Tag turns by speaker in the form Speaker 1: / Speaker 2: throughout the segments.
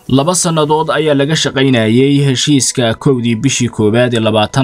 Speaker 1: laba sannadood ayaa laga shaqaynayay heshiiska kowdii bishii koowaad ee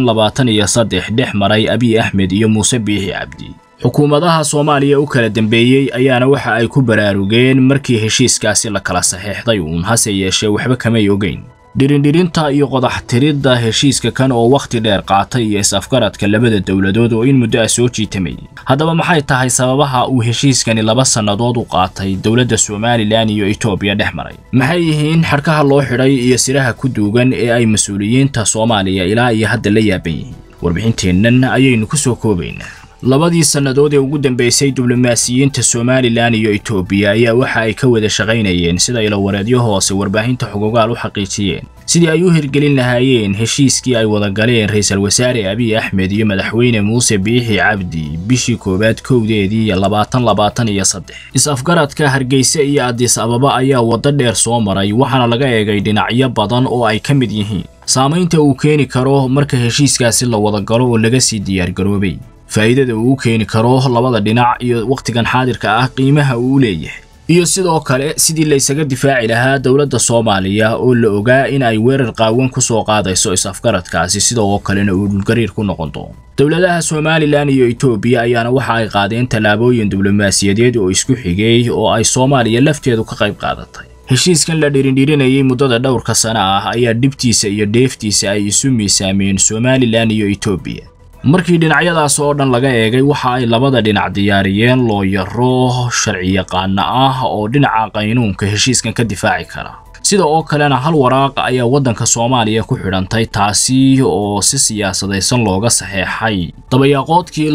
Speaker 1: 2023 dhex maray Abiy Ahmed iyo Muuse Biixi Cabdi. xukuumadaha Soomaaliya u kala dambeeyay ayaana waxa ay ku baraarugeen markii heshiiskaasi la kala saxeexday hase yeeshee waxba kama ogeyn. dhirinta iyo qodax tiridda heshiiska kan oo waqti dheer qaatay iyo is-afgaradka labada dawladood oo in muddo soo jiitamay. Haddaba maxay tahay sababaha uu heshiiskani laba sannadood u qaatay dawladda Soomaaliland iyo Itoobiya dhex maray? Maxay yihiin xarkaha loo xidhay iyo siraha ku duugan ee ay mas'uuliyiinta Soomaaliya ilaa iyo hadda la yaaban yihiin? Warbixinteennan ayaynu ku soo koobaynaa. labadii sannadood ee ugu dambeysay diblomaasiyiinta Soomaaliland iyo Itoobiya ayaa waxa ay ka wada shaqaynayeen sida ilo wareedyo hoose warbaahinta xuquuqaal u xaqiijiyeen sidii ay u hirgelin lahaayeen heshiiskii ay wada galeen ra'iisul wasaare Abiy Ahmed iyo madaxweyne Muuse Biixi Cabdi bishii koowaad kowdeedii 2023. is-afgaradka Hargeysa iyo Addis Ababa ayaa wada dheer soo maray waxaana laga eegay dhinacyo badan oo ay ka mid yihiin saamaynta uu keeni karo marka heshiiskaasi la wada galo oo laga sii diyaar garoobay. faa'iidada uu keeni karo labada dhinac iyo waqtigan xaadirka ah qiimaha uu leeyahay iyo sidoo kale sidii la isaga difaaci lahaa dawladda Soomaaliya oo la ogaa in ay weerar qaawan ku soo qaadayso is-afgaradkaasi sidoo kalena uu dhulgariir ku noqon doono. dawladaha Soomaaliland iyo Itoobiya ayaana waxa ay qaadeen talaabooyin diblomaasiyadeed oo isku xigay oo ay Soomaaliya lafteedu ka qayb qaadatay. heshiiskan la dhirinayay muddada dhowrka sano ah ayaa dibtiisa iyo dheeftiisa ay isu miisaameen Soomaaliland iyo Itoobiya. markii dhinacyadaas oo dhan laga eegay waxa ay labada dhinac diyaariyeen looyaro sharci yaqaan ah oo dhinaca qaynuunka heshiiskan ka difaaci kara. sida oo kalena hal waraaq ayaa wadanka Soomaaliya ku xidhantay taasi oo si siyaasadaysan looga saxeexay dabayaaqoodkii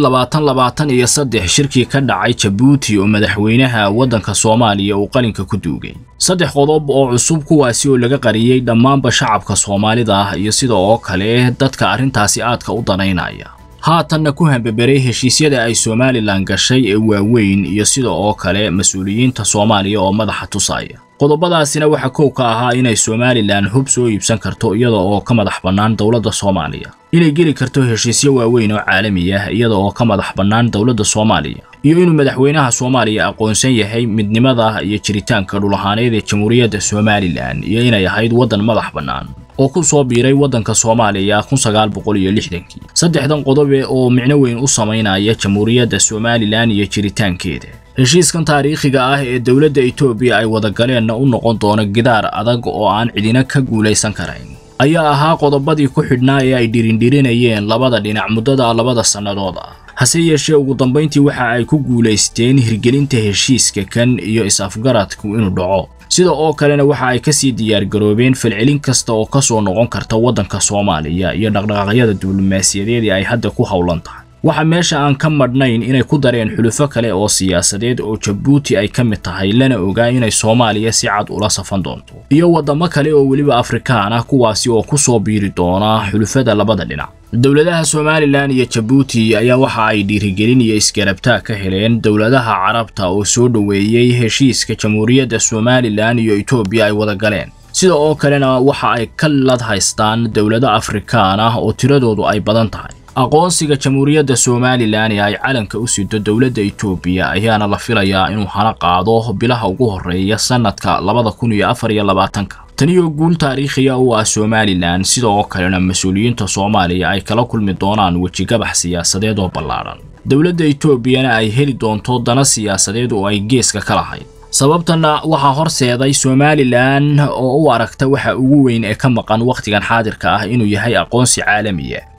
Speaker 1: 2023 shirkii ka dhacay Djibouti oo madaxweynaha wadanka Soomaaliya uu qalinka ku duugay. saddex qodob oo cusub kuwaasi oo laga qariyay dhammaanba shacabka Soomaalida iyo sida oo kale dadka arrintaasi aadka u danaynaya. haatanna ku hambabaray heshiisyada ay Soomaaliland gashay ee waaweyn iyo sida oo kale mas'uuliyiinta Soomaaliya oo madaxa tusaya. qodobadaasina waxa koow ka ahaa inay Soomaaliland hub soo iibsan karto iyada oo ka madax bannaan dawladda Soomaaliya, inay geli karto heshiisyo waaweyn oo caalami ah iyada oo ka madax bannaan dawladda Soomaaliya, iyo inuu madaxweynaha Soomaaliya aqoonsan yahay midnimada iyo jiritaanka dhulahaaneed ee Jamhuuriyadda Soomaaliland iyo inay ahayd wadan madax bannaan oo ku soo biiray wadanka Soomaaliya 1960. saddexdan qodob oo micno weyn u sameynaya Jamhuuriyadda Soomaaliland iyo jiritaankeeda. heshiiskan taariikhiga ah ee dawladda Itoobiya ay wada galeen u noqon doona gidaar adag oo aan cidina ka guuleysan karayn ayaa ahaa qodobadii ku xidhnaa ee ay dhirinayeen labada dhinac muddada labada sannadood ah. hase yeeshee ugu dambeyntii waxa ay ku guuleysteen hirgelinta heshiiska kan iyo is-afgaradku inuu dhaco. sida oo kalena waxa ay ka sii diyaar garoobeen falcelin kasta oo ka soo noqon karta wadanka Soomaaliya iyo dhaqdhaqaaqyada diblomaasiyadeed ee ay hadda ku hawlan tahay. waxa meesha aan ka madhnayn inay ku dareen xulufo kale oo siyaasadeed oo Djibouti ay ka mid tahay lana ogaa inay Soomaaliya si cad ula safan doonto, iyo wadamo kale oo waliba Afrikaan ah kuwaasi oo ku soo biiri doona xulufada labada dhinac. dawladaha Soomaaliland iyo Djibouti ayaa waxa ay dhiirigelin iyo isgarabtaa ka heleen dawladaha Carabta oo soo dhaweeyay heshiiska Jamhuuriyadda Soomaaliland iyo Itoobiya ay wada galeen. sida oo kalena waxa ay ka lad haystaan dawlado Afrikaan ah oo tiradoodu ay badan tahay. aqoonsiga Jamhuuriyadda Soomaaliland ee ay calanka u sido dawladda Itoobiya ayaana la filayaa inuu hana qaado bilaha ugu horeeya sanadka 2024. tani oo guul taariikhi ah oo Soomaaliland sida oo kalena mas'uuliyiinta Soomaaliya ay kala kulmi doonaan wajigabax siyaasadeed oo ballaaran. dawladda Itoobiyana ay heli doonto dana siyaasadeed oo ay geeska ka lahayd. sababtana waxa horseeday Soomaaliland oo u aragta waxa ugu weyn ee ka maqan waqtigan xaadirka ah inuu yahay aqoonsi caalami ah.